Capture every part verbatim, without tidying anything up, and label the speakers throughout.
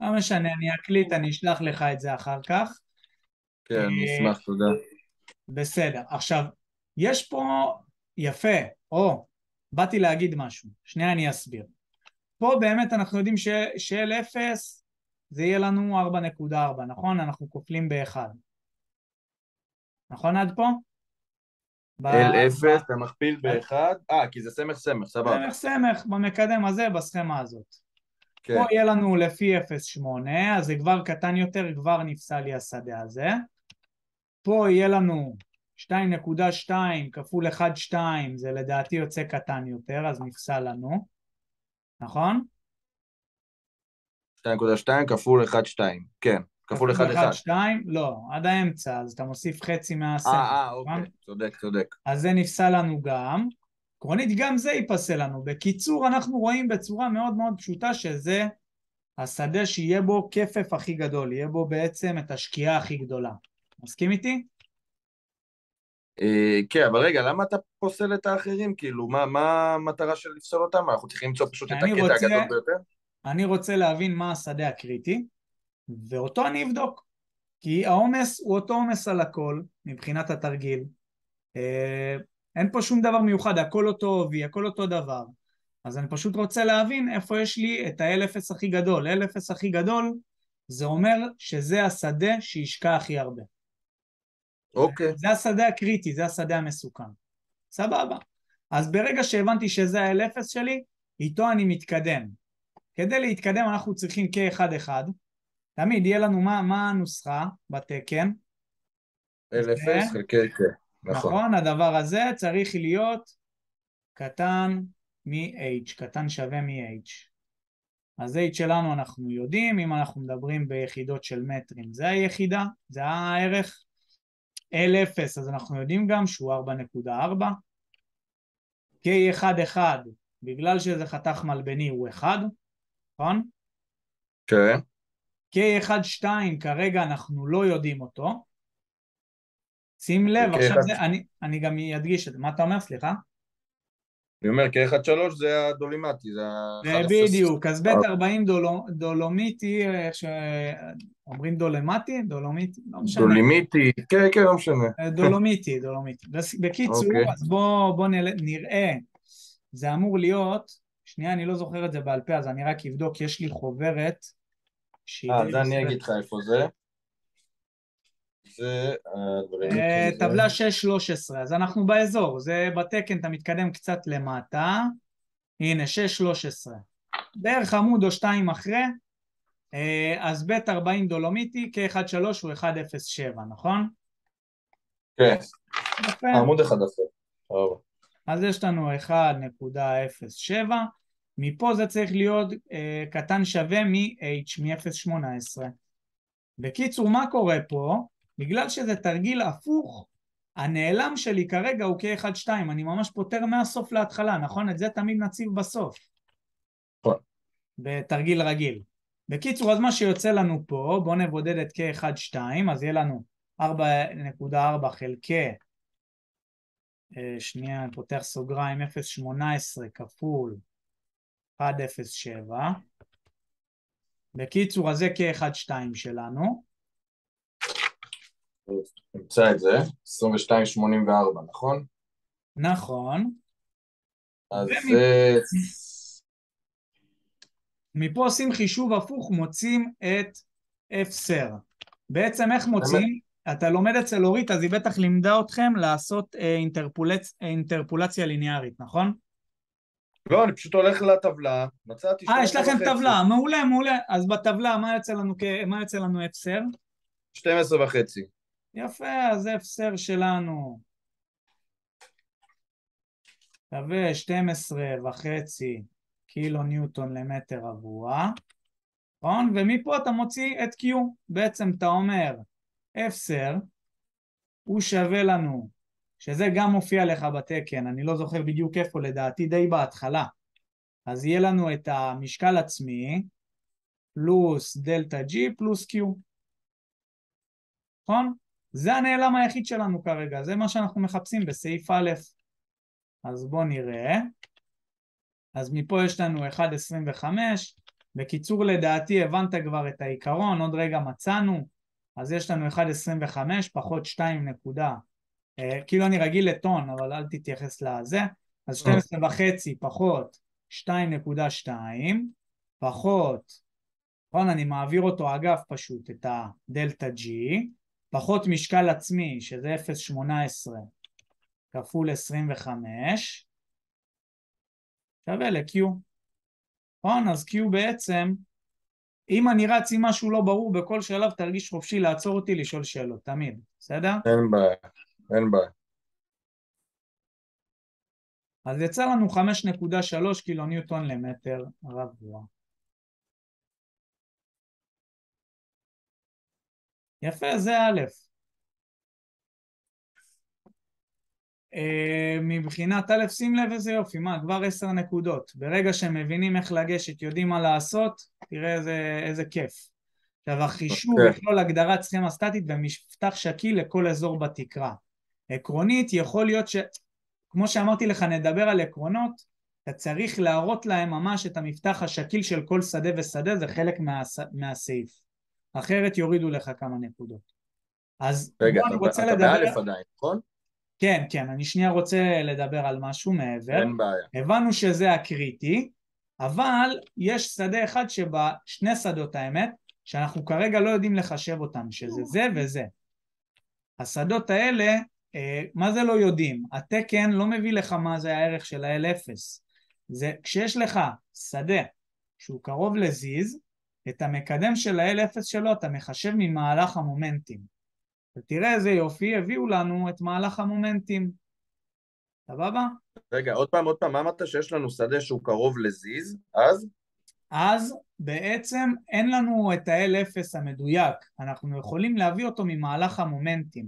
Speaker 1: לא משנה, אני אקליט, אני אשלח לך את זה אחר כך.
Speaker 2: כן, אני
Speaker 1: אה,
Speaker 2: אשמח, תודה.
Speaker 1: בסדר. עכשיו, יש פה, יפה, או, באתי להגיד משהו, שנייה אני אסביר. פה באמת אנחנו יודעים ש, של אפס זה יהיה לנו ארבע נקודה ארבע, נכון? אנחנו כופלים ב-אחד. נכון עד פה? ב,
Speaker 2: אל
Speaker 1: ב,
Speaker 2: אפס, אתה מכפיל באחד, אה, כי זה סמך סמך, סבבה.
Speaker 1: סמך סמך במקדם הזה, בסכמה הזאת. פה
Speaker 2: כן,
Speaker 1: יהיה לנו לפי אפס נקודה שמונה, אז זה כבר קטן יותר, כבר נפסל לי השדה הזה. פה יהיה לנו שתיים נקודה שתיים כפול אחת נקודה שתיים, זה לדעתי יוצא קטן יותר, אז נפסל לנו, נכון?
Speaker 2: שתיים נקודה שתיים כפול אחת נקודה שתיים, כן, כפול
Speaker 1: כפול
Speaker 2: אחד נקודה
Speaker 1: אחת נקודה
Speaker 2: אחת.
Speaker 1: שתיים, לא, עד האמצע, אז אתה מוסיף חצי
Speaker 2: אה,
Speaker 1: מהסמך,
Speaker 2: אה,
Speaker 1: נכון?
Speaker 2: אוקיי, צודק, צודק.
Speaker 1: אז זה נפסל לנו גם. עקרונית גם זה ייפסל לנו. בקיצור, אנחנו רואים בצורה מאוד מאוד פשוטה שזה השדה שיהיה בו כפף הכי גדול, יהיה בו בעצם את השקיעה הכי גדולה. מסכים איתי?
Speaker 2: אה, כן, אבל רגע, למה אתה פוסל את האחרים? כאילו, מה, מה המטרה של לפסול אותם? אנחנו צריכים למצוא פשוט את
Speaker 1: אני
Speaker 2: הקטע
Speaker 1: רוצה,
Speaker 2: הגדול ביותר?
Speaker 1: אני רוצה להבין מה השדה הקריטי, ואותו אני אבדוק. כי העומס הוא אותו עומס על הכל, מבחינת התרגיל. אה, אין פה שום דבר מיוחד, הכל אותו עובי, הכל אותו דבר. אז אני פשוט רוצה להבין איפה יש לי את ה-אל אפס הכי גדול. אל אפס הכי גדול זה אומר שזה השדה שישקע הכי הרבה.
Speaker 2: אוקיי.
Speaker 1: זה השדה הקריטי, זה השדה המסוכן. סבבה. אז ברגע שהבנתי שזה ה-אל אפס שלי, איתו אני מתקדם. כדי להתקדם אנחנו צריכים K אחד אחד. תמיד יהיה לנו מה, מה הנוסחה בתקן.
Speaker 2: אל
Speaker 1: זה,
Speaker 2: אפס חלקי כן, נכון.
Speaker 1: נכון, הדבר הזה צריך להיות קטן מ-H, קטן שווה מ-H. אז H שלנו אנחנו יודעים, אם אנחנו מדברים ביחידות של מטרים, זה היחידה, זה הערך. אל אפס, אז אנחנו יודעים גם שהוא ארבע נקודה ארבע. K אחד אחד, בגלל שזה חתך מלבני הוא אחד, נכון?
Speaker 2: כן.
Speaker 1: K אחד שתיים כרגע אנחנו לא יודעים אותו. שים לב,
Speaker 2: חלקי
Speaker 1: עכשיו
Speaker 2: אחד,
Speaker 1: זה, אני, אני גם אדגיש את זה. מה אתה אומר? סליחה?
Speaker 2: אני אומר, כאחד שלוש זה הדולימטי, זה
Speaker 1: זה
Speaker 2: ה-אחד אפס.
Speaker 1: בדיוק, אז בית ארבעים דולו, דולומיטי, איך שאומרים דולמטי, דולומיטי, לא משנה.
Speaker 2: דולימיטי, כן, כן, לא משנה.
Speaker 1: דולומיטי, דולומיטי. בס- בקיצור,
Speaker 2: אוקיי.
Speaker 1: אז בוא, בוא נל... נראה, זה אמור להיות, שנייה, אני לא זוכר את זה בעל פה, אז אני רק אבדוק, יש לי חוברת שהיא
Speaker 2: אה,
Speaker 1: די
Speaker 2: זה אני
Speaker 1: מסודרת.
Speaker 2: אגיד לך איפה זה. זה
Speaker 1: אה,
Speaker 2: הדולימיטי, זה...
Speaker 1: טבלה שש שלוש עשרה, אז אנחנו באזור, זה בתקן, אתה מתקדם קצת למטה, הנה שש שלוש עשרה, בערך עמוד או שתיים אחרי, אה, אז בית ארבעים דולומיטי, K אחד שלוש הוא אחד אפס שבע, נכון?
Speaker 2: כן,
Speaker 1: יפה,
Speaker 2: עמוד אחד אחר. סבבה.
Speaker 1: אז יש לנו אחד נקודה אפס שבע, מפה זה צריך להיות אה, קטן שווה מ-H, מ-אפס נקודה שמונה עשרה. בקיצור, מה קורה פה? בגלל שזה תרגיל הפוך, הנעלם שלי כרגע הוא K אחד שתיים, אני ממש פותר מהסוף להתחלה, נכון? את זה תמיד נציב בסוף,
Speaker 2: נכון.
Speaker 1: בתרגיל רגיל. בקיצור, אז מה שיוצא לנו פה, בואו נבודד את K אחד שתיים, אז יהיה לנו ארבע נקודה ארבע חלקי, אה, שנייה, אני פותח סוגריים, אפס נקודה שמונה עשרה כפול אחד נקודה אפס שבע. בקיצור, אז זה K אחד שתיים שלנו.
Speaker 2: נמצא את זה, עשרים ושתיים שמונים וארבע, נכון?
Speaker 1: נכון.
Speaker 2: אז זה...
Speaker 1: ומפה עושים חישוב הפוך, מוצאים את אפסר. בעצם איך מוצאים? אתה לומד אצל אורית, אז היא בטח לימדה אתכם לעשות אה, אינטרפולצ... אה, אינטרפולציה ליניארית, נכון?
Speaker 2: לא, אני פשוט הולך לטבלה, מצאתי
Speaker 1: אה, יש
Speaker 2: שתים עשרה
Speaker 1: לכם
Speaker 2: וחצי.
Speaker 1: טבלה, מעולה, מעולה. אז בטבלה, מה יוצא לנו, מה יוצא לנו אפסר?
Speaker 2: שתים עשרה וחצי.
Speaker 1: יפה, אז אפסר שלנו שווה שתים עשרה וחצי קילו ניוטון למטר רבוע, נכון? ומפה אתה מוציא את Q, בעצם אתה אומר אפסר הוא שווה לנו, שזה גם מופיע לך בתקן, אני לא זוכר בדיוק איפה, לדעתי די בהתחלה, אז יהיה לנו את המשקל עצמי פלוס דלטה G פלוס Q, נכון? זה הנעלם היחיד שלנו כרגע, זה מה שאנחנו מחפשים בסעיף א'. אז בואו נראה, אז מפה יש לנו אחד נקודה עשרים וחמש, בקיצור, לדעתי הבנת כבר את העיקרון, עוד רגע מצאנו, אז יש לנו אחת נקודה עשרים וחמש פחות שתיים נקודה, אה, כאילו אני רגיל לטון, אבל אל תתייחס לזה, אז שתים עשרה וחצי פחות שתיים נקודה שתיים, פחות, נכון, אני מעביר אותו אגב פשוט, את הדלטה G, פחות משקל עצמי, שזה אפס נקודה שמונה עשרה כפול עשרים וחמש, שווה ל-Q. נכון, אז Q בעצם, אם אני רץ עם משהו לא ברור בכל שלב, תרגיש חופשי לעצור אותי לשאול שאלות, תמיד, בסדר?
Speaker 2: אין בעיה, אין בעיה.
Speaker 1: אז יצא לנו חמש נקודה שלוש קילו ניוטון למטר רבוע. יפה, זה א'. אה, מבחינת א', שים לב איזה יופי, מה, כבר עשר נקודות. ברגע שהם מבינים איך לגשת, יודעים מה לעשות, תראה איזה, איזה כיף. עכשיו, החישוב יכלול הגדרת סכמה סטטית ומפתח שקיל לכל אזור בתקרה. עקרונית, יכול להיות ש... כמו שאמרתי לך, נדבר על עקרונות, אתה צריך להראות להם ממש את המפתח השקיל של כל שדה ושדה, זה חלק מה, מהסעיף. אחרת יורידו לך כמה נקודות. אז
Speaker 2: רגע,
Speaker 1: בוא אני רוצה
Speaker 2: אתה
Speaker 1: לדבר...
Speaker 2: באלף עדיין, נכון?
Speaker 1: כן, כן, אני שנייה רוצה לדבר על משהו מעבר.
Speaker 2: אין בעיה.
Speaker 1: הבנו שזה הקריטי, אבל יש שדה אחד שבשני שדות האמת, שאנחנו כרגע לא יודעים לחשב אותם, שזה זה וזה. השדות האלה, מה זה לא יודעים? התקן לא מביא לך מה זה הערך של ה-אל אפס. זה כשיש לך שדה שהוא קרוב לזיז, את המקדם של ה-אל אפס שלו אתה מחשב ממהלך המומנטים. ותראה איזה יופי, הביאו לנו את מהלך המומנטים. סבבה?
Speaker 2: רגע, עוד פעם, עוד פעם, מה אמרת שיש לנו שדה שהוא קרוב לזיז, אז?
Speaker 1: אז בעצם אין לנו את ה-אל אפס המדויק, אנחנו יכולים להביא אותו ממהלך המומנטים.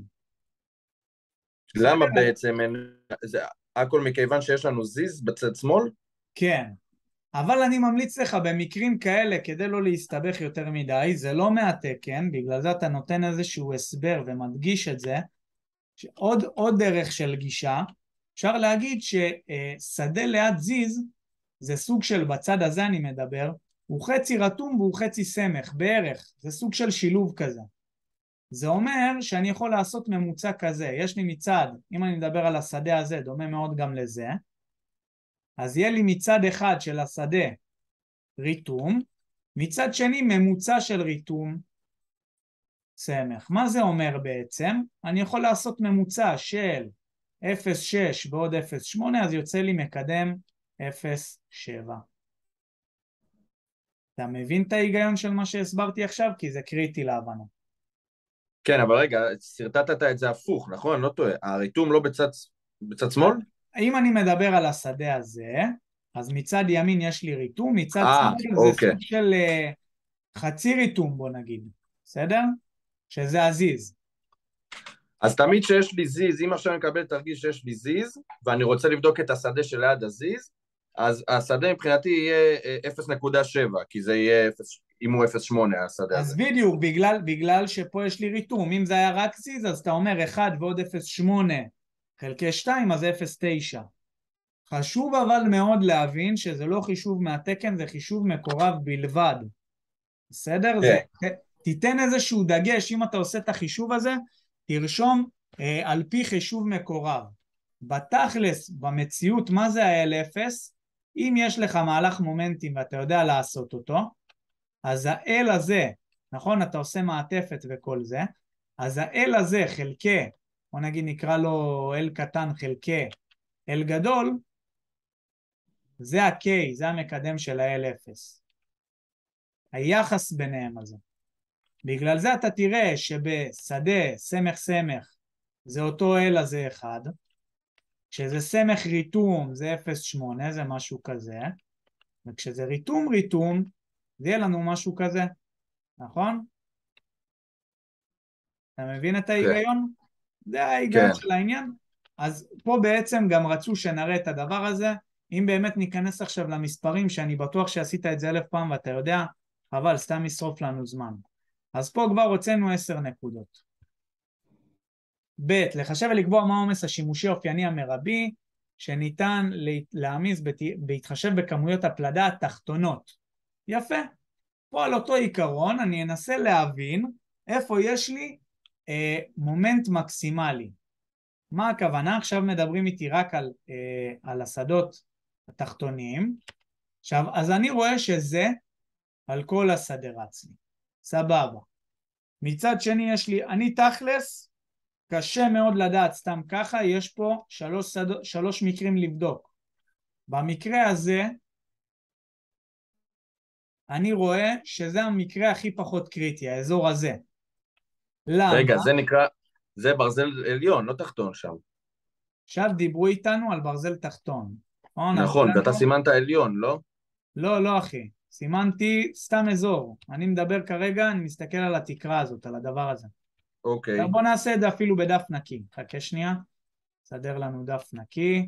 Speaker 2: למה בעצם אין... זה הכל מכיוון שיש לנו זיז בצד שמאל?
Speaker 1: כן, אבל אני ממליץ לך במקרים כאלה, כדי לא להסתבך יותר מדי, זה לא מהתקן, בגלל זה אתה נותן איזשהו הסבר ומדגיש את זה, שעוד עוד דרך של גישה, אפשר להגיד ששדה ליד זיז, זה סוג של, בצד הזה אני מדבר, הוא חצי רתום והוא חצי סמך, בערך, זה סוג של שילוב כזה. זה אומר שאני יכול לעשות ממוצע כזה, יש לי מצד, אם אני מדבר על השדה הזה, דומה מאוד גם לזה, אז יהיה לי מצד אחד של השדה ריתום, מצד שני ממוצע של ריתום סמך. מה זה אומר בעצם? אני יכול לעשות ממוצע של אפס נקודה שש ועוד אפס נקודה שמונה, אז יוצא לי מקדם אפס נקודה שבע. אתה מבין את ההיגיון של מה שהסברתי עכשיו? כי זה קריטי להבנה.
Speaker 2: כן, אבל רגע, סרטטת את זה הפוך, נכון? לא טועה. הריתום לא בצד, בצד שמאל?
Speaker 1: אם אני מדבר על השדה הזה, אז מצד ימין יש לי ריתום, מצד
Speaker 2: 아,
Speaker 1: שמאל זה
Speaker 2: אוקיי.
Speaker 1: סוג של uh, חצי ריתום, בוא נגיד. בסדר? שזה הזיז.
Speaker 2: אז תמיד שיש לי זיז, אם עכשיו אני מקבל תרגיש שיש לי זיז, ואני רוצה לבדוק את השדה שליד הזיז, אז השדה מבחינתי יהיה אפס נקודה שבע, כי זה יהיה, אם הוא אפס נקודה שמונה השדה
Speaker 1: אז
Speaker 2: הזה.
Speaker 1: בדיוק, בגלל, בגלל שפה יש לי ריתום, אם זה היה רק זיז, אז אתה אומר אחד ועוד אפס נקודה שמונה חלקי שתיים, אז אפס נקודה תשע. חשוב אבל מאוד להבין שזה לא חישוב מהתקן, זה חישוב מקורב בלבד. בסדר?
Speaker 2: כן.
Speaker 1: זה, תיתן איזשהו דגש, אם אתה עושה את החישוב הזה, תרשום אה, על פי חישוב מקורב. בתכלס, במציאות, מה זה ה-אל אפס? אם יש לך מהלך מומנטים ואתה יודע לעשות אותו, אז ה-L הזה, נכון? אתה עושה מעטפת וכל זה, אז ה-L הזה חלקי, בוא נגיד נקרא לו L קטן חלקי L גדול, זה ה-K, זה המקדם של ה-אל אפס. היחס ביניהם הזה. בגלל זה אתה תראה שבשדה סמך סמך זה אותו L הזה אחד, כשזה סמך ריתום זה אפס נקודה שמונה, זה משהו כזה, וכשזה ריתום ריתום, זה יהיה לנו משהו כזה, נכון? אתה מבין את ההיגיון? זה ההיגיון
Speaker 2: כן.
Speaker 1: של העניין. אז פה בעצם גם רצו שנראה את הדבר הזה, אם באמת ניכנס עכשיו למספרים, שאני בטוח שעשית את זה אלף פעם ואתה יודע, אבל סתם ישרוף לנו זמן. אז פה כבר הוצאנו עשר נקודות. ב' לחשב ולקבוע מה העומס השימושי האופייני המרבי, שניתן להעמיס בהתחשב בכמויות הפלדה התחתונות. יפה. פה על אותו עיקרון אני אנסה להבין איפה יש לי אה, מומנט מקסימלי. מה הכוונה? עכשיו מדברים איתי רק על, אה, על השדות התחתוניים. עכשיו, אז אני רואה שזה על כל השדה רץ לי. סבבה. מצד שני יש לי, אני תכלס, קשה מאוד לדעת סתם ככה, יש פה שלוש, שדות, שלוש מקרים לבדוק. במקרה הזה, אני רואה שזה המקרה הכי פחות קריטי, האזור הזה. למה?
Speaker 2: רגע, זה נקרא, זה ברזל עליון, לא תחתון שם.
Speaker 1: עכשיו דיברו איתנו על ברזל תחתון. נכון, אז
Speaker 2: נכון, ואתה
Speaker 1: לנו...
Speaker 2: סימנת עליון, לא?
Speaker 1: לא, לא אחי. סימנתי סתם אזור. אני מדבר כרגע, אני מסתכל על התקרה הזאת, על הדבר הזה. עכשיו
Speaker 2: אוקיי.
Speaker 1: בוא נעשה את זה אפילו בדף נקי. חכה שנייה. סדר לנו דף נקי.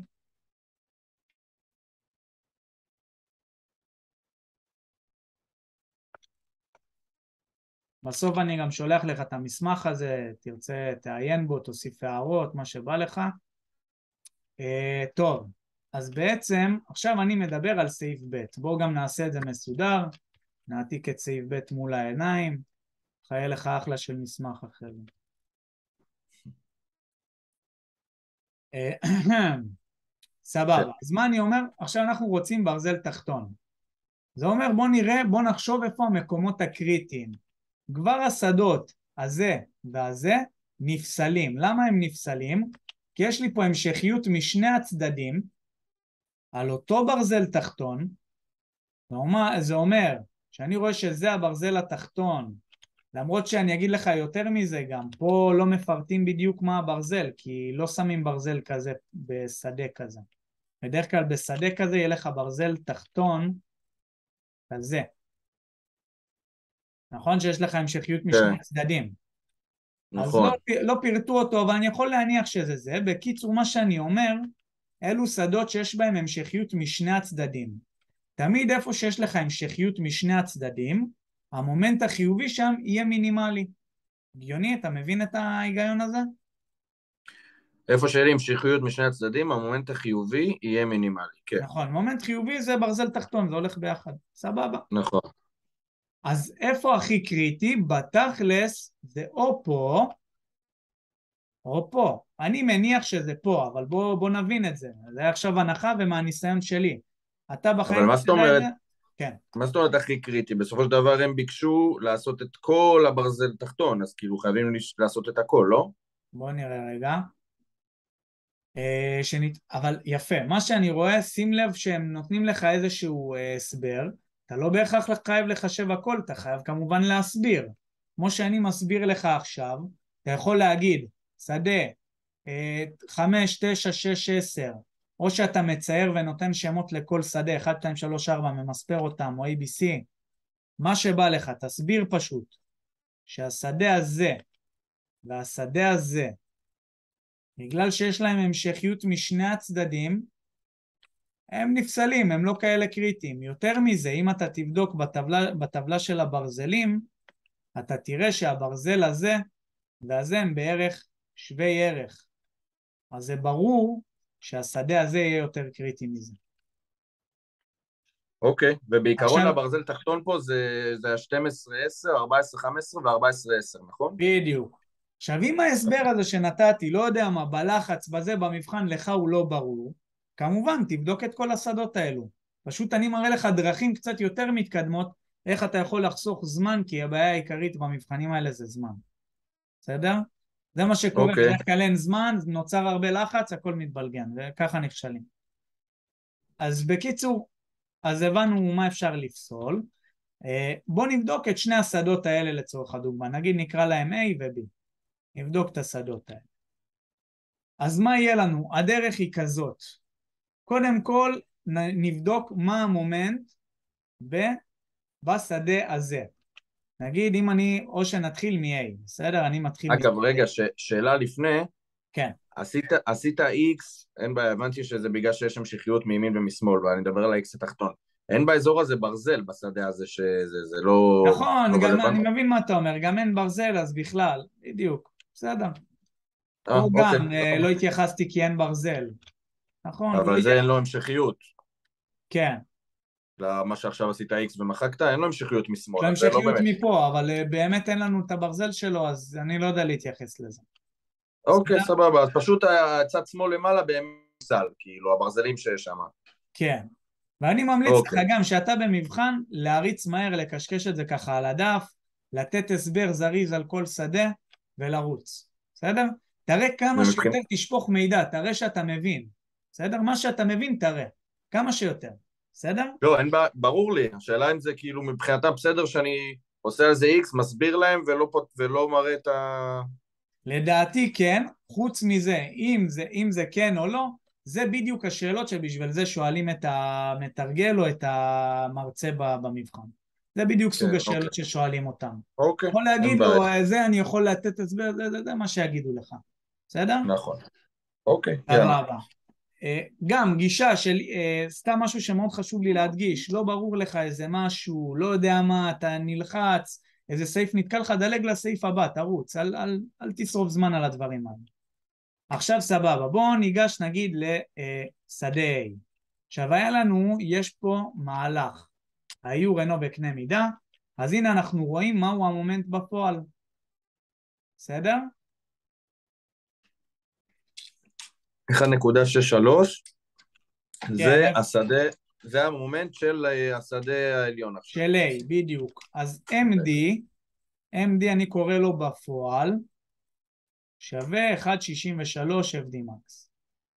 Speaker 1: בסוף אני גם שולח לך את המסמך הזה, תרצה, תעיין בו, תוסיף הערות, מה שבא לך. אה, טוב, אז בעצם עכשיו אני מדבר על סעיף ב'. בואו גם נעשה את זה מסודר, נעתיק את סעיף ב' מול העיניים, חיה לך אחלה של מסמך אחר. אה, סבבה, אז מה אני אומר? עכשיו אנחנו רוצים ברזל תחתון. זה אומר בוא נראה, בוא נחשוב איפה המקומות הקריטיים. כבר השדות הזה והזה נפסלים. למה הם נפסלים? כי יש לי פה המשכיות משני הצדדים על אותו ברזל תחתון. זה אומר שאני רואה שזה הברזל התחתון, למרות שאני אגיד לך יותר מזה גם, פה לא מפרטים בדיוק מה הברזל, כי לא שמים ברזל כזה בשדה כזה. בדרך כלל בשדה כזה יהיה לך ברזל תחתון כזה. נכון שיש לך המשכיות משני
Speaker 2: כן,
Speaker 1: הצדדים. אז לא,
Speaker 2: נכון.
Speaker 1: לא פירטו אותו, אבל אני יכול להניח שזה זה. בקיצור, מה שאני אומר, אלו שדות שיש בהם המשכיות משני הצדדים. תמיד איפה שיש לך המשכיות משני הצדדים, המומנט החיובי שם יהיה מינימלי. הגיוני? אתה מבין את ההיגיון הזה?
Speaker 2: איפה שיהיה לי המשכיות משני הצדדים, המומנט החיובי יהיה מינימלי, כן.
Speaker 1: נכון, מומנט חיובי זה ברזל תחתון, זה הולך ביחד. סבבה.
Speaker 2: נכון.
Speaker 1: אז איפה הכי קריטי? בתכלס זה או פה, או פה. אני מניח שזה פה, אבל בוא, בוא נבין את זה. זה עכשיו הנחה ומהניסיון שלי. אתה
Speaker 2: אבל
Speaker 1: בחיים
Speaker 2: מה
Speaker 1: לא
Speaker 2: זאת
Speaker 1: תדע את זה?
Speaker 2: אומרת,
Speaker 1: כן.
Speaker 2: מה זאת אומרת הכי קריטי? בסופו של דבר הם ביקשו לעשות את כל הברזל תחתון, אז כאילו חייבים לש- לעשות את הכל, לא?
Speaker 1: בוא נראה רגע. אה, שנית... אבל יפה, מה שאני רואה, שים לב שהם נותנים לך איזשהו אה, הסבר, אתה לא בהכרח חייב לחשב הכל, אתה חייב כמובן להסביר. כמו שאני מסביר לך עכשיו, אתה יכול להגיד, שדה, אה, חמש, תשע, שש, עשר, או שאתה מצייר ונותן שמות לכל שדה, אחת, שתיים, שלוש, ארבע, ממספר אותם, או איי בי סי, מה שבא לך, תסביר פשוט, שהשדה הזה והשדה הזה, בגלל שיש להם המשכיות משני הצדדים, הם נפסלים, הם לא כאלה קריטיים. יותר מזה, אם אתה תבדוק בטבלה, בטבלה של הברזלים, אתה תראה שהברזל הזה והזה הם בערך שווי ערך. אז זה ברור שהשדה הזה יהיה יותר קריטי מזה.
Speaker 2: אוקיי, ובעיקרון
Speaker 1: עכשיו,
Speaker 2: הברזל תחתון פה זה, זה ה-שתים עשרה עשר, ארבע עשרה חמש עשרה ו-ארבע עשרה עשר, נכון?
Speaker 1: בדיוק. עכשיו, אם ההסבר הזה שנתתי, לא יודע מה, בלחץ, בזה, במבחן, לך הוא לא ברור, כמובן, תבדוק את כל השדות האלו. פשוט אני מראה לך דרכים קצת יותר מתקדמות, איך אתה יכול לחסוך זמן, כי הבעיה העיקרית במבחנים האלה זה זמן. בסדר? זה מה שקורה,
Speaker 2: אוקיי,
Speaker 1: בדרך כלל אין זמן, נוצר הרבה לחץ, הכל מתבלגן, וככה נכשלים. אז בקיצור, אז הבנו מה אפשר לפסול. בואו נבדוק את שני השדות האלה לצורך הדוגמה, נגיד נקרא להם A ו-B. נבדוק את השדות האלה. אז מה יהיה לנו? הדרך היא כזאת. קודם כל נבדוק מה המומנט בשדה הזה. נגיד אם אני, או שנתחיל מ-A, בסדר? אני מתחיל
Speaker 2: אגב,
Speaker 1: מ-A.
Speaker 2: רגע, ש, שאלה לפני,
Speaker 1: כן.
Speaker 2: עשית, עשית X, אין בעיה, הבנתי שזה בגלל שיש המשכיות מימין ומשמאל, ואני מדבר על ה-X התחתון. אין באזור הזה ברזל בשדה הזה, שזה זה לא,
Speaker 1: נכון,
Speaker 2: לא
Speaker 1: גם אני
Speaker 2: רלוונטי.
Speaker 1: מבין מה אתה אומר, גם אין ברזל אז בכלל, בדיוק, בסדר.
Speaker 2: אה,
Speaker 1: פה
Speaker 2: אוקיי,
Speaker 1: גם אה,
Speaker 2: סבבה.
Speaker 1: לא התייחסתי כי אין ברזל. נכון, לא
Speaker 2: אבל זה אין
Speaker 1: התייחסתי.
Speaker 2: לו המשכיות.
Speaker 1: כן.
Speaker 2: למה שעכשיו עשית X ומחקת, אין לו המשכיות
Speaker 1: יש
Speaker 2: משמאל,
Speaker 1: לו
Speaker 2: אז זה לא
Speaker 1: המשכיות
Speaker 2: באמת.
Speaker 1: מפה, אבל אה, באמת אין לנו את הברזל שלו, אז אני לא יודע להתייחס לזה.
Speaker 2: אוקיי,
Speaker 1: בסדר?
Speaker 2: סבבה, אז פשוט הצד שמאל למעלה באמת סל, כאילו, הברזלים שיש שם.
Speaker 1: כן. ואני ממליץ לך
Speaker 2: אוקיי,
Speaker 1: גם שאתה במבחן להריץ מהר, לקשקש את זה ככה על הדף, לתת הסבר זריז על כל שדה ולרוץ. בסדר? תראה כמה
Speaker 2: ומבחינת...
Speaker 1: שיותר תשפוך מידע, תראה שאתה מבין. בסדר? מה שאתה מבין תראה. כמה שיותר. בסדר?
Speaker 2: לא, אין בעיה, ברור לי, השאלה אם זה כאילו מבחינתם בסדר שאני עושה על זה X, מסביר להם ולא, פות- ולא מראה את ה...
Speaker 1: לדעתי כן, חוץ מזה, אם זה, אם זה כן או לא, זה בדיוק השאלות שבשביל זה שואלים את המתרגל או את המרצה במבחן. זה בדיוק סוג
Speaker 2: כן,
Speaker 1: השאלות
Speaker 2: אוקיי,
Speaker 1: ששואלים אותם.
Speaker 2: אוקיי,
Speaker 1: יכול
Speaker 2: אין
Speaker 1: להגיד
Speaker 2: בעיה,
Speaker 1: לו, זה אני יכול לתת הסבר, זה, זה, זה מה שיגידו לך. בסדר?
Speaker 2: נכון, אוקיי, יאללה.
Speaker 1: סבבה. אה, גם גישה של, אה, סתם משהו שמאוד חשוב לי להדגיש, לא ברור לך איזה משהו, לא יודע מה, אתה נלחץ, איזה סעיף נתקע לך, דלג לסעיף הבא, תרוץ, אל, אל, אל תשרוף זמן על הדברים האלה. עכשיו סבבה, בואו ניגש נגיד לשדה A. עכשיו היה לנו, יש פה מהלך, היו רנו בקנה מידה, אז הנה אנחנו רואים מהו המומנט בפועל, בסדר?
Speaker 2: אחת נקודה שש שלוש,
Speaker 1: כן,
Speaker 2: זה השדה, זה המומנט של אה, השדה העליון עכשיו.
Speaker 1: של A, בדיוק. אז אם די, אם די אני קורא לו בפועל, שווה אחת נקודה שישים ושלוש אף די מקס.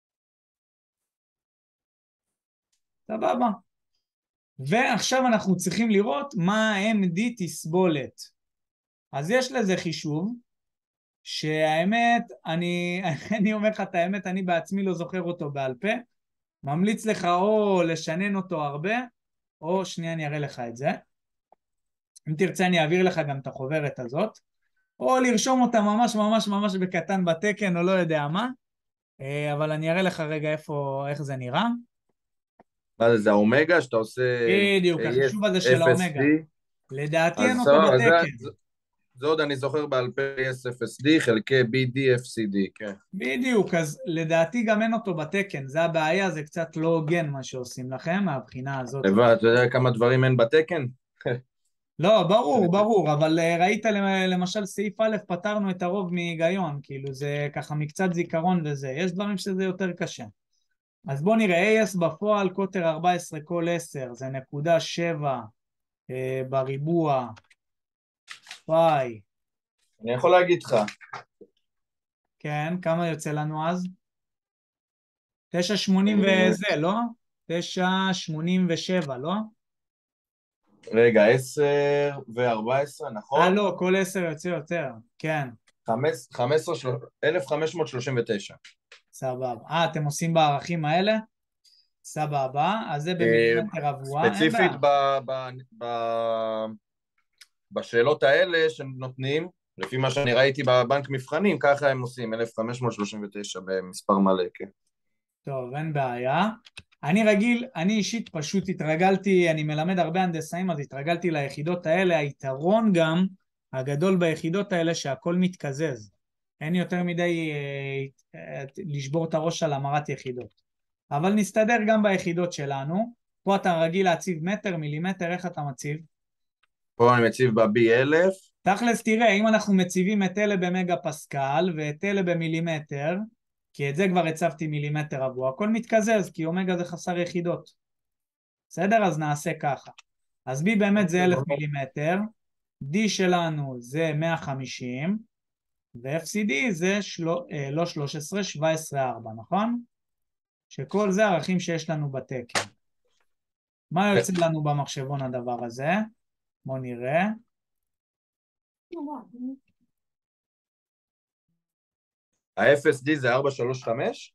Speaker 1: סבבה. ועכשיו אנחנו צריכים לראות מה ה-אם די תסבולת. אז יש לזה חישוב, שהאמת, אני, אני אומר לך את האמת, אני בעצמי לא זוכר אותו בעל פה, ממליץ לך או לשנן אותו הרבה, או שנייה אני אראה לך את זה. אם תרצה אני אעביר לך גם את החוברת הזאת, או לרשום אותה ממש ממש ממש בקטן בתקן, או לא יודע מה, אבל אני אראה לך רגע איפה, איך זה נראה.
Speaker 2: מה זה, זה האומגה שאתה עושה
Speaker 1: בדיוק, החישוב הזה של
Speaker 2: אפס
Speaker 1: האומגה.
Speaker 2: די,
Speaker 1: לדעתי אין
Speaker 2: אז
Speaker 1: אותו
Speaker 2: סבבה, זה,
Speaker 1: בתקן.
Speaker 2: זה, זה עוד אני זוכר בעל פה אס אפס די חלקי בי די אף סי די, כן.
Speaker 1: בדיוק, אז לדעתי גם אין אותו בתקן, זה הבעיה, זה קצת לא הוגן מה שעושים לכם מהבחינה הזאת.
Speaker 2: הבא, אתה יודע כמה דברים אין בתקן?
Speaker 1: לא, ברור, ברור, אבל uh, ראית למשל סעיף א', פתרנו את הרוב מהיגיון, כאילו זה ככה מקצת זיכרון וזה, יש דברים שזה יותר קשה. אז בוא נראה, איי אס בפועל, קוטר ארבע עשרה כל עשר, זה נקודה שבע uh, בריבוע, פאי,
Speaker 2: אני יכול להגיד לך.
Speaker 1: כן, כמה יוצא לנו אז? תשע שמונים
Speaker 2: אה,
Speaker 1: וזה, לא? תשע שמונים ושבע, לא?
Speaker 2: רגע, עשר ו-ארבע עשרה,
Speaker 1: אה,
Speaker 2: נכון?
Speaker 1: לא, כל עשר יוצא יותר, כן,
Speaker 2: חמש עשרה, אלף חמש מאות שלושים ותשע.
Speaker 1: סבבה. אה, אתם עושים בערכים האלה? סבבה, אז זה
Speaker 2: אה,
Speaker 1: במילימטר רבוע, אין
Speaker 2: ספציפית
Speaker 1: בעיה.
Speaker 2: ב, ב, ב, בשאלות האלה שנותנים, לפי מה שאני ראיתי בבנק מבחנים, ככה הם עושים, אלף חמש מאות שלושים ותשע במספר מלא, כן.
Speaker 1: טוב, אין בעיה. אני רגיל, אני אישית פשוט התרגלתי, אני מלמד הרבה הנדסאים, אז התרגלתי ליחידות האלה. היתרון גם הגדול ביחידות האלה שהכל מתקזז. אין יותר מדי אה, אה, לשבור את הראש על המרת יחידות. אבל נסתדר גם ביחידות שלנו. פה אתה רגיל להציב מטר, מילימטר, איך אתה מציב?
Speaker 2: פה אני מציב ב-בי אלף.
Speaker 1: תכלס תראה, אם אנחנו מציבים את אלה במגה פסקל ואת אלה במילימטר, כי את זה כבר הצבתי מילימטר רבוע, הכל מתקזז, כי אומגה זה חסר יחידות. בסדר? אז נעשה ככה. אז B באמת זה אלף מילימטר, D שלנו זה מאה וחמישים, ו-אף סי די זה שלו, אה, לא שלוש עשרה, שבע עשרה ארבע, נכון? שכל זה ערכים שיש לנו בתקן. מה יוצא לנו במחשבון הדבר הזה? בואו נראה.
Speaker 2: ה-אף אס די זה ארבע שלוש חמש?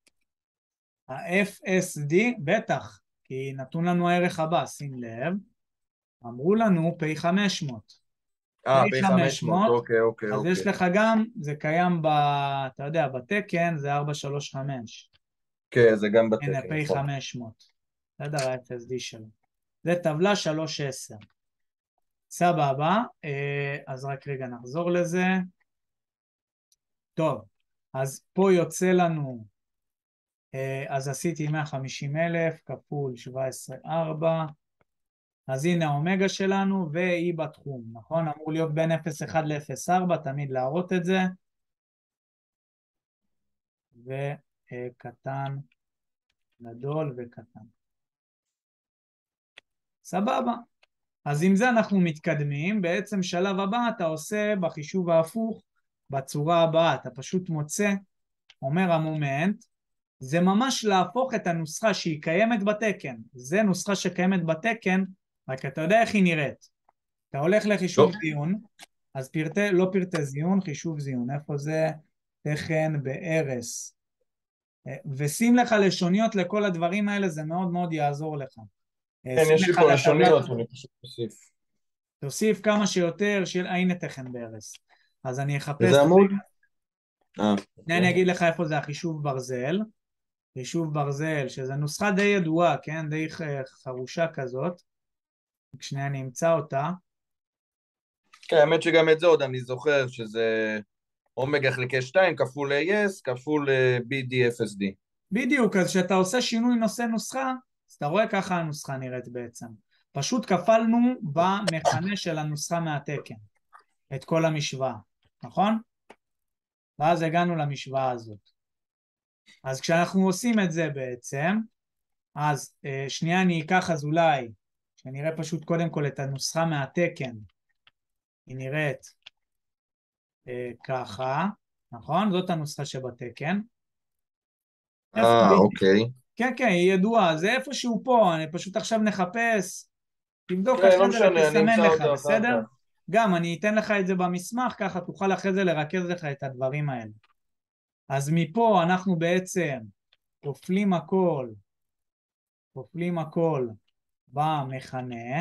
Speaker 1: ה-אף אס די, בטח, כי נתון לנו הערך הבא, שים לב, אמרו לנו פי חמש מאות.
Speaker 2: אה,
Speaker 1: פי
Speaker 2: פי
Speaker 1: חמש
Speaker 2: חמש מאות,
Speaker 1: מאות,
Speaker 2: אוקיי, אוקיי,
Speaker 1: אז יש
Speaker 2: אוקיי.
Speaker 1: לך גם, זה קיים ב... אתה יודע, בתקן זה ארבע שלוש חמש.
Speaker 2: כן, זה גם
Speaker 1: הנה,
Speaker 2: בתקן,
Speaker 1: פי
Speaker 2: נכון.
Speaker 1: חמש מאות. בסדר, ה-אף אס די שלו. זה טבלה שלוש עשר. סבבה, אז רק רגע נחזור לזה. טוב, אז פה יוצא לנו, אז עשיתי מאה וחמישים אלף כפול שבע עשרה ארבע, אז הנה האומגה שלנו, והיא בתחום, נכון? אמור להיות בין אפס נקודה אחת ל-אפס נקודה ארבע, תמיד להראות את זה. וקטן, גדול וקטן. סבבה. אז עם זה אנחנו מתקדמים. בעצם שלב הבא אתה עושה בחישוב ההפוך בצורה הבאה. אתה פשוט מוצא, אומר המומנט, זה ממש להפוך את הנוסחה שהיא קיימת בתקן. זה נוסחה שקיימת בתקן, רק אתה יודע איך היא נראית. אתה הולך לחישוב
Speaker 2: לא.
Speaker 1: זיון, אז פרטי, לא פרטי זיון, חישוב זיון. איפה זה? תכן בערס. ושים לך לשוניות לכל הדברים האלה, זה מאוד מאוד יעזור לך.
Speaker 2: כן,
Speaker 1: שים
Speaker 2: יש לי
Speaker 1: לך
Speaker 2: פה
Speaker 1: לטבלת,
Speaker 2: לשוניות, אני פשוט אוסיף.
Speaker 1: תוסיף כמה שיותר, של... הנה תכן בערס. אז אני אחפש,
Speaker 2: איזה עמוד? אה,
Speaker 1: הנה אני
Speaker 2: אוקיי.
Speaker 1: אגיד לך איפה זה החישוב ברזל. חישוב ברזל, שזה נוסחה די ידועה, כן? די חרושה כזאת. כשנייה אני אמצא אותה.
Speaker 2: כן, האמת שגם את זה עוד אני זוכר, שזה אומגה חלקי שתיים כפול A S כפול בי די אפס די.
Speaker 1: בדיוק, אז כשאתה עושה שינוי נושא נוסחה, אז אתה רואה ככה הנוסחה נראית בעצם. פשוט כפלנו במכנה של הנוסחה מהתקן, את כל המשוואה, נכון? ואז הגענו למשוואה הזאת. אז כשאנחנו עושים את זה בעצם, אז אה, שנייה אני אקח אז אולי, שנראה פשוט קודם כל את הנוסחה מהתקן, היא נראית אה, ככה, נכון? זאת הנוסחה שבתקן. איפה
Speaker 2: אה,
Speaker 1: היא?
Speaker 2: אוקיי.
Speaker 1: כן, כן, היא ידועה, זה איפשהו פה, אני פשוט עכשיו נחפש, תבדוק
Speaker 2: כן,
Speaker 1: אחרי
Speaker 2: לא
Speaker 1: זה
Speaker 2: משנה, אני
Speaker 1: ותסמן
Speaker 2: אמצא
Speaker 1: לך,
Speaker 2: אותה אחר
Speaker 1: בסדר?
Speaker 2: כך.
Speaker 1: גם אני אתן לך את זה במסמך, ככה תוכל אחרי זה לרכז לך את הדברים האלה. אז מפה אנחנו בעצם כופלים הכל, כופלים הכל במכנה,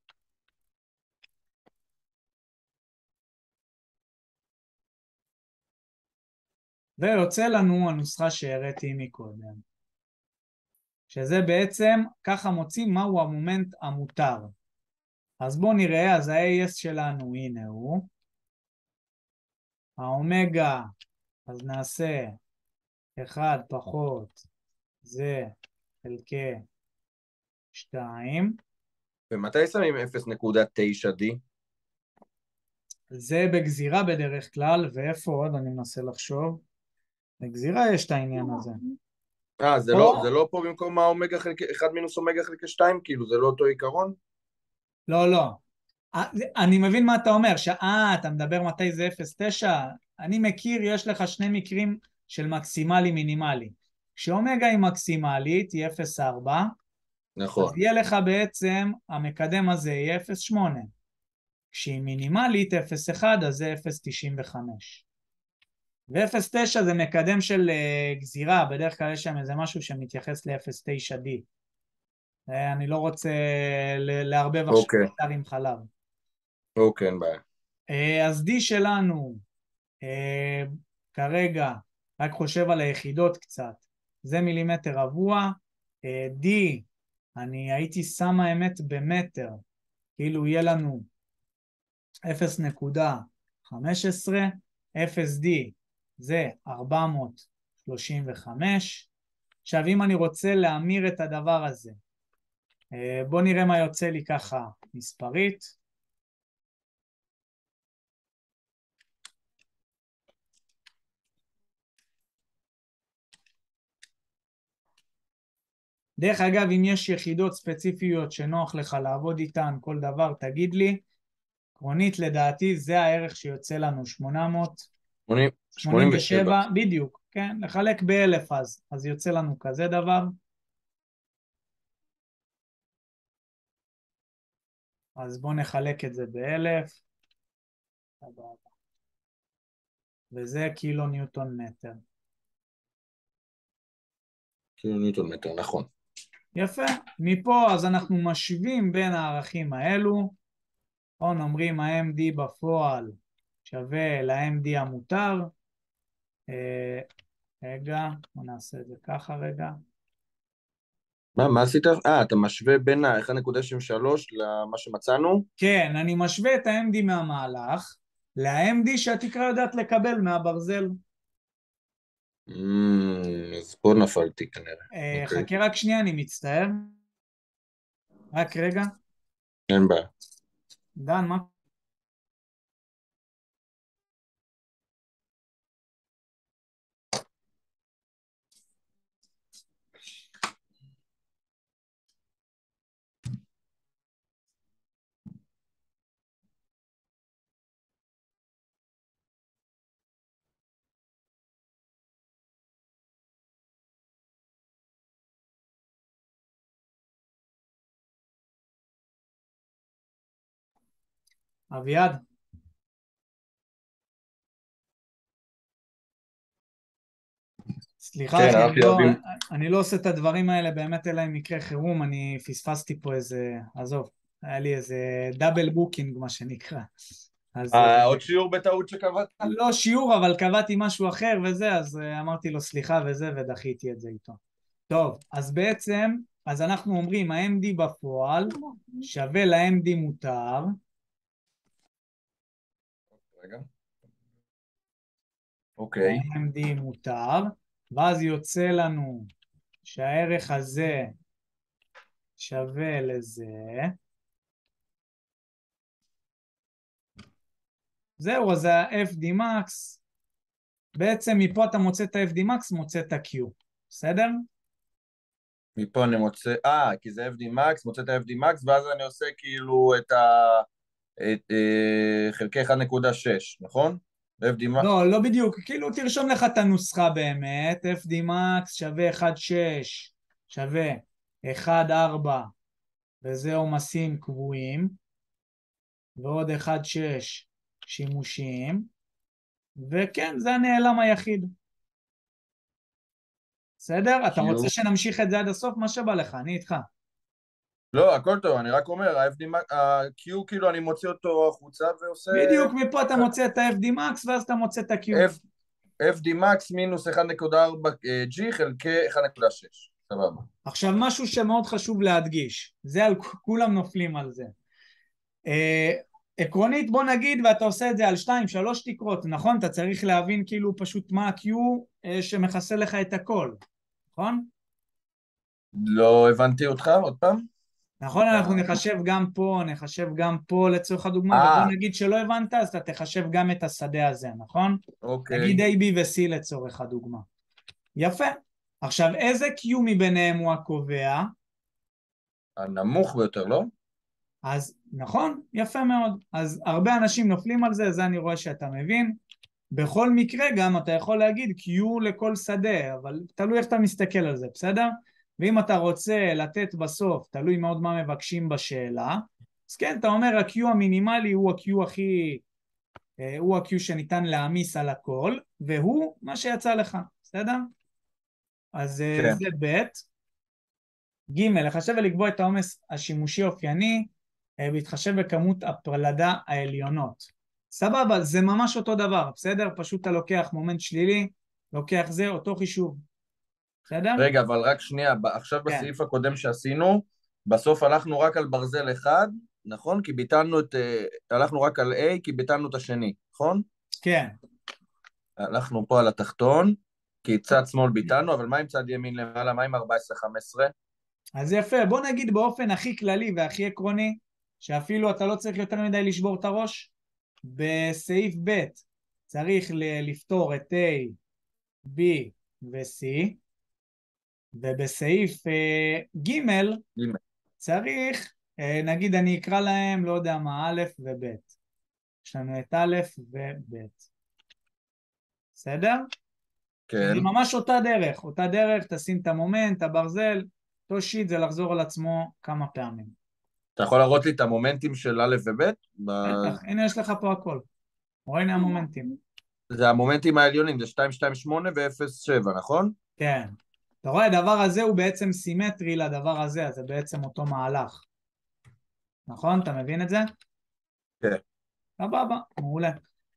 Speaker 1: ויוצא לנו הנוסחה שהראיתי מקודם, שזה בעצם, ככה מוצאים מהו המומנט המותר. אז בואו נראה, אז ה-איי אס שלנו, הנה הוא, האומגה, אז נעשה אחד פחות זה חלקי שתיים,
Speaker 2: ומתי שמים אפס נקודה תשע די?
Speaker 1: זה בגזירה בדרך כלל, ואיפה עוד אני מנסה לחשוב, בגזירה יש את העניין הזה.
Speaker 2: אה, זה לא, זה
Speaker 1: או,
Speaker 2: לא פה במקום האומגה חלקי, אחד מינוס אומגה חלקי שתיים, כאילו, זה לא אותו עיקרון?
Speaker 1: לא, לא. אה, אני מבין מה אתה אומר, שאה, אתה מדבר מתי זה אפס נקודה תשע, אני מכיר, יש לך שני מקרים של מקסימלי מינימלי. כשאומגה היא מקסימלית, היא אפס נקודה ארבע, אז
Speaker 2: נכון.
Speaker 1: יהיה לך בעצם, המקדם הזה יהיה אפס נקודה שמונה. כשהיא מינימלית אפס נקודה אחת, אז זה אפס נקודה תשעים וחמש. ו-אפס נקודה תשע זה מקדם של uh, גזירה, בדרך כלל יש שם איזה משהו שמתייחס ל-אפס נקודה תשע די. אני לא רוצה לערבב עכשיו
Speaker 2: אוקיי,
Speaker 1: בשר עם חלב.
Speaker 2: אוקיי, אין בעיה.
Speaker 1: Uh, אז D שלנו, uh, כרגע, רק חושב על היחידות קצת, זה מילימטר רבוע, uh, D, אני הייתי שם האמת במטר, כאילו יהיה לנו אפס נקודה חמש עשרה, אפס די זה ארבע מאות שלושים וחמש. עכשיו אם אני רוצה להמיר את הדבר הזה, בוא נראה מה יוצא לי ככה מספרית. דרך אגב, אם יש יחידות ספציפיות שנוח לך לעבוד איתן, כל דבר תגיד לי. עקרונית לדעתי זה הערך שיוצא לנו, שמונה מאות שמונים
Speaker 2: שמונים ושבע.
Speaker 1: ושבע, בדיוק, כן, לחלק באלף אז, אז יוצא לנו כזה דבר. אז בואו נחלק את זה באלף, וזה קילו ניוטון מטר.
Speaker 2: כאילו ניוטון מטר, נכון.
Speaker 1: יפה, מפה אז אנחנו משווים בין הערכים האלו, או אומרים ה-אם די בפועל שווה ל-אם די המותר. אה, רגע, בוא נעשה את זה ככה רגע.
Speaker 2: מה, מה עשית? אה, אתה משווה בין ה-אחד נקודה תשעים ושלוש למה שמצאנו?
Speaker 1: כן, אני משווה את ה-אם די מהמהלך ל-אם די שהתקרה יודעת לקבל מהברזל.
Speaker 2: Mm, אז פה נפלתי כנראה.
Speaker 1: אה,
Speaker 2: אוקיי.
Speaker 1: חכה רק שנייה, אני מצטער. רק רגע.
Speaker 2: אין בעיה.
Speaker 1: דן, מה? אביעד? סליחה
Speaker 2: כן,
Speaker 1: אחי, אני
Speaker 2: הלכתי
Speaker 1: לא,
Speaker 2: להביא...
Speaker 1: אני לא עושה את הדברים האלה באמת אלא אם מקרה חירום, אני פספסתי פה איזה, עזוב, היה לי איזה דאבל בוקינג מה שנקרא. אז
Speaker 2: אה, עוד שיעור בטעות שקבעת?
Speaker 1: לא שיעור, אבל קבעתי משהו אחר וזה, אז אמרתי לו סליחה וזה, ודחיתי את זה איתו. טוב, אז בעצם, אז אנחנו אומרים, ה-אם די בפועל שווה ל-אם די מותר,
Speaker 2: רגע. אוקיי.
Speaker 1: ה-אם די מותר, ואז יוצא לנו שהערך הזה שווה לזה, זהו, אז ה-אף די max, בעצם מפה אתה מוצא את ה-אף די max, מוצא את ה-Q, בסדר?
Speaker 2: מפה אני מוצא... אה, כי זה אף די max, מוצא את ה-אף די max, ואז אני עושה כאילו את ה... את, אה, חלקי אחד נקודה שש, נכון? אף די max...
Speaker 1: לא, לא בדיוק, כאילו תרשום לך את הנוסחה באמת, אף די max שווה אחד נקודה שש, שווה אחד נקודה ארבע, וזה עומסים קבועים, ועוד אחד נקודה שש שימושים, וכן, זה הנעלם היחיד. בסדר? אתה רוצה
Speaker 2: Q...
Speaker 1: שנמשיך את זה עד הסוף? מה שבא לך, אני איתך.
Speaker 2: לא, הכל טוב, אני רק אומר, ה-אף די max, ה-Q כאילו אני מוציא אותו החוצה ועושה...
Speaker 1: בדיוק, מפה אתה מוצא את ה-אף די max, ואז אתה מוצא את ה-Q.
Speaker 2: F, אף די max מינוס אחד נקודה ארבע G חלקי אחד נקודה שש, סבבה.
Speaker 1: עכשיו, משהו שמאוד חשוב להדגיש, זה על כולם נופלים על זה. אה, עקרונית בוא נגיד ואתה עושה את זה על שתיים שלוש תקרות, נכון? אתה צריך להבין כאילו פשוט מה ה-Q אה, שמכסה לך את הכל, נכון?
Speaker 2: לא הבנתי אותך, עוד פעם?
Speaker 1: נכון, אנחנו
Speaker 2: אה,
Speaker 1: נחשב גם פה, נחשב גם פה לצורך הדוגמה, ובוא
Speaker 2: אה,
Speaker 1: נגיד שלא הבנת אז אתה תחשב גם את השדה הזה, נכון?
Speaker 2: אוקיי.
Speaker 1: נגיד A, B ו-C לצורך הדוגמה. יפה. עכשיו איזה Q מביניהם הוא הקובע?
Speaker 2: הנמוך ביותר, לא?
Speaker 1: אז נכון, יפה מאוד. אז הרבה אנשים נופלים על זה, זה אני רואה שאתה מבין. בכל מקרה גם אתה יכול להגיד Q לכל שדה, אבל תלוי איך אתה מסתכל על זה, בסדר? ואם אתה רוצה לתת בסוף, תלוי מאוד מה מבקשים בשאלה, אז כן, אתה אומר ה-Q המינימלי הוא ה-Q הכי, הוא ה-Q שניתן להעמיס על הכל, והוא מה שיצא לך, בסדר? אז
Speaker 2: כן.
Speaker 1: זה ב'. ג' לחשב ולקבוע את העומס השימושי אופייני, בהתחשב בכמות הפלדה העליונות. סבבה, זה ממש אותו דבר, בסדר? פשוט אתה לוקח מומנט שלילי, לוקח זה, אותו חישוב, בסדר?
Speaker 2: רגע, אבל רק שנייה, ב- עכשיו
Speaker 1: כן,
Speaker 2: בסעיף הקודם שעשינו, בסוף הלכנו רק על ברזל אחד, נכון? כי ביטלנו את... אה, הלכנו רק על A, כי ביטלנו את השני, נכון?
Speaker 1: כן.
Speaker 2: הלכנו פה על התחתון, כי צד שמאל ביטלנו, אבל מה עם צד ימין למעלה? מה עם ארבע עשרה חמש עשרה?
Speaker 1: אז יפה, בוא נגיד באופן הכי כללי והכי עקרוני, שאפילו אתה לא צריך יותר מדי לשבור את הראש, בסעיף ב' צריך ל- לפתור את A, B ו-C, ובסעיף אה, ג' צריך, אה, נגיד אני אקרא להם, לא יודע מה, א' וב'. יש לנו את א' וב'. בסדר? זה
Speaker 2: כן.
Speaker 1: ממש אותה דרך, אותה דרך, תשים את המומנט, הברזל, אותו שיט זה לחזור על עצמו כמה פעמים.
Speaker 2: אתה יכול להראות לי את המומנטים של א' וב'? ב-
Speaker 1: בטח, הנה יש לך פה הכל. רואה הנה המומנטים.
Speaker 2: זה המומנטים העליונים, זה שתיים שתיים שמונה ו-אפס שבע, נכון?
Speaker 1: כן. אתה רואה, הדבר הזה הוא בעצם סימטרי לדבר הזה, אז זה בעצם אותו מהלך. נכון? אתה מבין את זה?
Speaker 2: כן.
Speaker 1: סבבה, מעולה.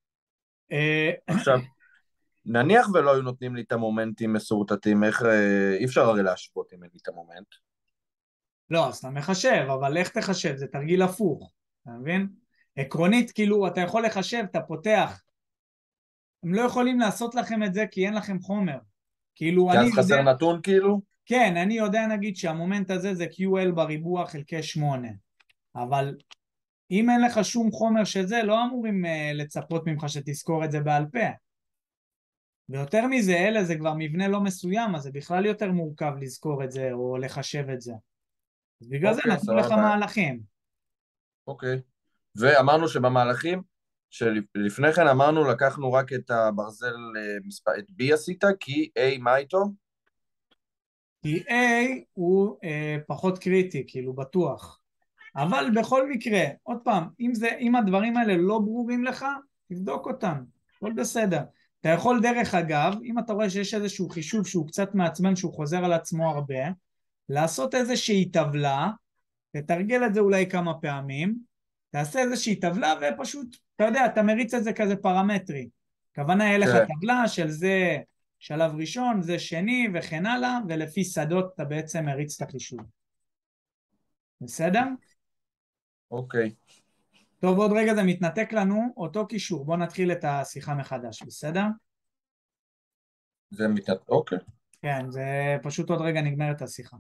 Speaker 1: אה,
Speaker 2: עכשיו, נניח ולא היו נותנים לי את המומנטים מסורטטים, איך... אה, אי אפשר הרי להשוות אם אין לי את המומנט.
Speaker 1: לא, אז אתה מחשב, אבל איך תחשב? זה תרגיל הפוך, אתה מבין? עקרונית, כאילו, אתה יכול לחשב, אתה פותח. הם לא יכולים לעשות לכם את זה כי אין לכם חומר. כאילו,
Speaker 2: כי
Speaker 1: אני
Speaker 2: אז
Speaker 1: יודע,
Speaker 2: חסר נתון כאילו?
Speaker 1: כן, אני יודע נגיד שהמומנט הזה זה קיו אל בריבוע חלקי שמונה. אבל אם אין לך שום חומר שזה, לא אמורים uh, לצפות ממך שתזכור את זה בעל פה. ויותר מזה, אלה זה כבר מבנה לא מסוים, אז זה בכלל יותר מורכב לזכור את זה או לחשב את זה. אז בגלל זה
Speaker 2: אוקיי,
Speaker 1: נתנו לך
Speaker 2: סבבה.
Speaker 1: מהלכים.
Speaker 2: אוקיי. ואמרנו שבמהלכים, שלפני כן אמרנו, לקחנו רק את הברזל, אה, מספר, את B עשית, כי A מה איתו?
Speaker 1: כי A הוא אה, פחות קריטי, כאילו בטוח. אבל בכל מקרה, עוד פעם, אם, זה, אם הדברים האלה לא ברורים לך, תבדוק אותם, הכל בסדר. אתה יכול דרך אגב, אם אתה רואה שיש איזשהו חישוב שהוא קצת מעצבן, שהוא חוזר על עצמו הרבה, לעשות איזושהי טבלה, תתרגל את זה אולי כמה פעמים, תעשה איזושהי טבלה ופשוט, אתה יודע, אתה מריץ את זה כזה פרמטרי. הכוונה יהיה לך
Speaker 2: כן.
Speaker 1: טבלה של זה שלב ראשון, זה שני וכן הלאה, ולפי שדות אתה בעצם מריץ את החישוב. בסדר?
Speaker 2: אוקיי.
Speaker 1: טוב, עוד רגע זה מתנתק לנו, אותו קישור. בואו נתחיל את השיחה מחדש, בסדר?
Speaker 2: זה מתנת... אוקיי.
Speaker 1: כן, זה פשוט עוד רגע נגמרת השיחה.